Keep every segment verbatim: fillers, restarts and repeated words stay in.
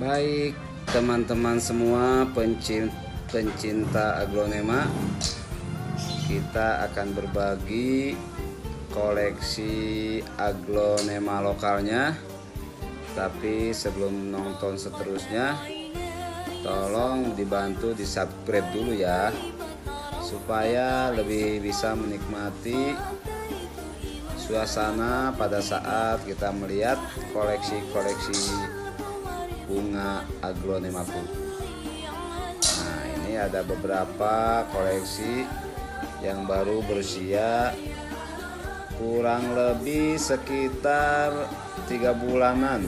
Baik, teman-teman semua pencinta, pencinta aglonema, kita akan berbagi koleksi aglonema lokalnya. Tapi sebelum nonton seterusnya, tolong dibantu di subscribe dulu ya, supaya lebih bisa menikmati suasana pada saat kita melihat koleksi-koleksi bunga aglonemaku. Nah, ini ada beberapa koleksi yang baru berusia kurang lebih sekitar tiga bulanan.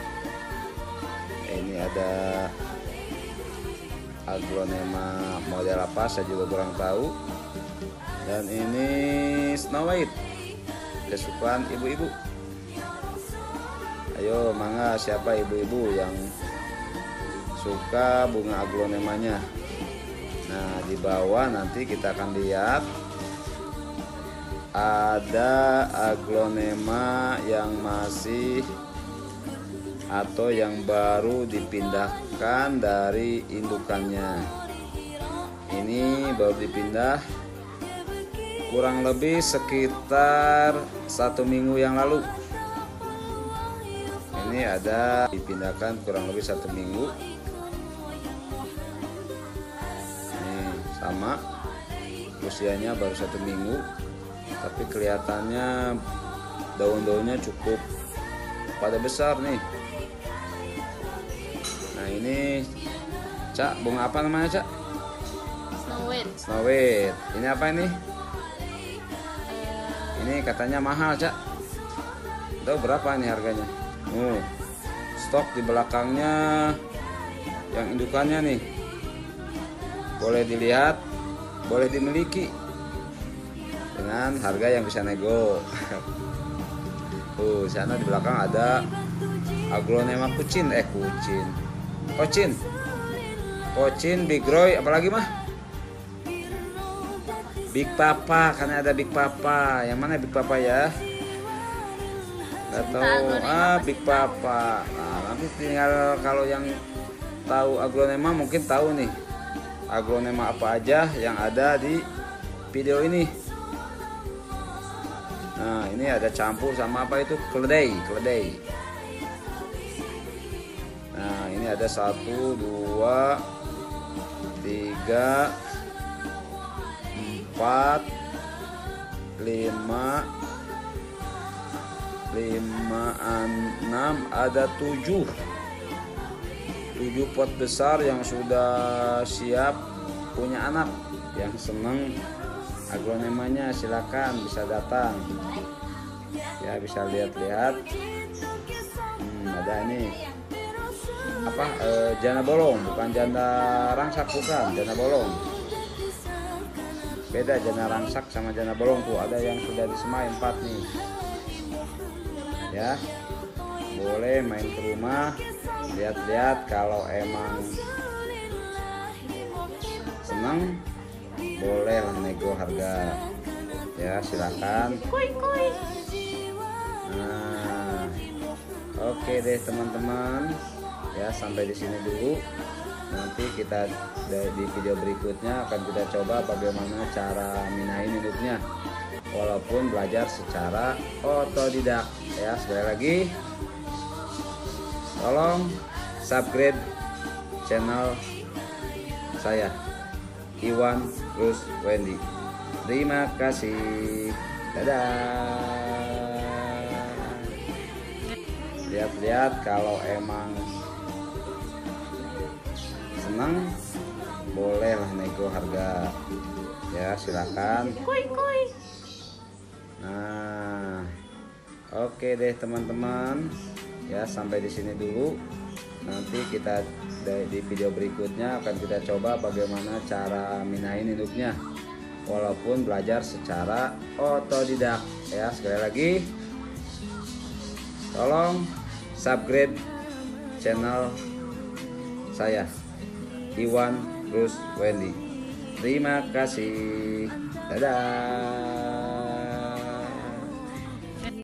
Ini ada aglonema model apa saya juga kurang tahu. Dan ini Snow White, kesukaan ibu-ibu. Ayo, mangga, siapa ibu-ibu yang suka bunga aglonemanya? Nah, di bawah nanti kita akan lihat ada aglonema yang masih atau yang baru dipindahkan dari indukannya. Ini baru dipindah kurang lebih sekitar satu minggu yang lalu. Ini ada dipindahkan kurang lebih satu minggu. Ini sama, usianya baru satu minggu, tapi kelihatannya daun-daunnya cukup pada besar nih. Nah, ini Cak, bunga apa namanya Cak? Snow White. Snow White. Ini apa ini? Ini katanya mahal Cak. Tahu berapa ini harganya? Oh, stok di belakangnya yang indukannya nih, boleh dilihat, boleh dimiliki dengan harga yang bisa nego. Tuh, sana di belakang ada aglonema kucin, eh kucin, kocin, kocin, big roy, apalagi mah? Big Papa, karena ada Big Papa. Yang mana Big Papa ya? Gak tahu. Ah, Big Papa. Nah, nanti tinggal kalau yang tahu aglonema mungkin tahu nih aglonema apa aja yang ada di video ini. Nah, ini ada campur sama apa itu? Keledai, keledai. Nah, ini ada satu, dua, tiga, empat, lima, lima, enam, ada tujuh tujuh pot besar yang sudah siap punya anak. Yang seneng aglonemanya silakan bisa datang ya, bisa lihat-lihat. Hmm, ada ini apa, e, janda bolong, bukan janda rangsak, bukan janda bolong, beda. Janda rangsak sama janda bolong tuh ada yang sudah disemai empat nih ya. Boleh main ke rumah, lihat-lihat, kalau emang senang boleh lah nego harga ya, silakan. Nah, oke deh teman-teman ya, sampai di sini dulu. Nanti kita di video berikutnya akan kita coba bagaimana cara minain induknya, walaupun belajar secara otodidak ya. Sekali lagi, tolong subscribe channel saya, Iwan Rus Wendy. Terima kasih, dadah. Lihat-lihat, kalau emang senang bolehlah nego harga ya, silakan. Nah, oke deh teman-teman ya, sampai di sini dulu. Nanti kita di video berikutnya akan kita coba bagaimana cara minain induknya, walaupun belajar secara otodidak ya. Sekali lagi, tolong subscribe channel saya, Iwan Rus Wendy. Terima kasih, dadah.